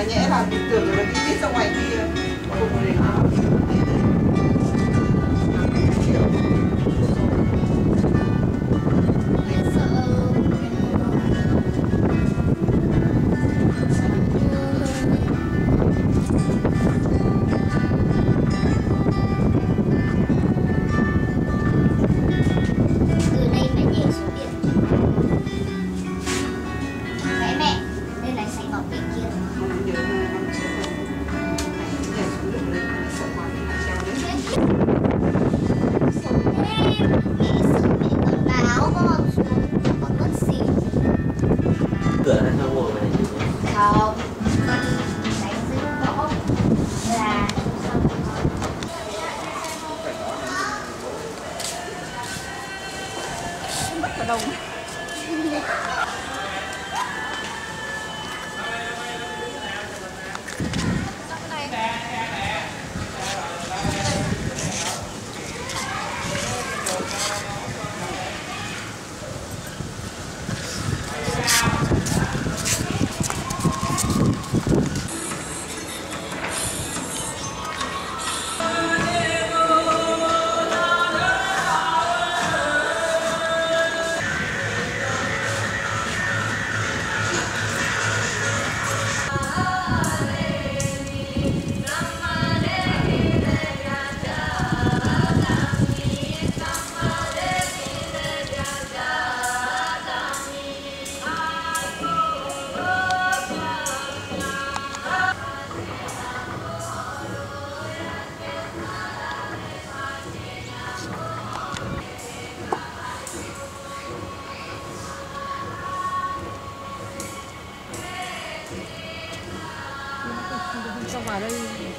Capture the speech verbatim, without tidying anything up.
nhẽ là mình tưởng là đi tít ra ngoài kia cùng để cửa là trong buồng này không đánh dưới gõ là mất cả đồng. Xong vào đây